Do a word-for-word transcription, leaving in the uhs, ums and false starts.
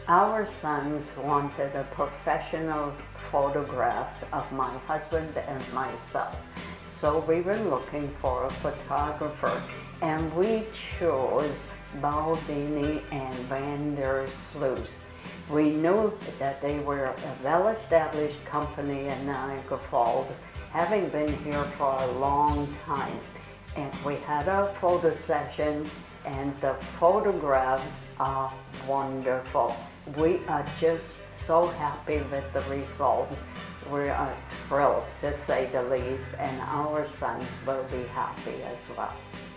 Our sons wanted a professional photograph of my husband and myself. So we were looking for a photographer, and we chose Baldini and Vandersluys. We knew that they were a well-established company in Niagara Falls, having been here for a long time. And we had our photo session, and the photographs are wonderful. We are just so happy with the results. We are thrilled, to say the least, and our sons will be happy as well.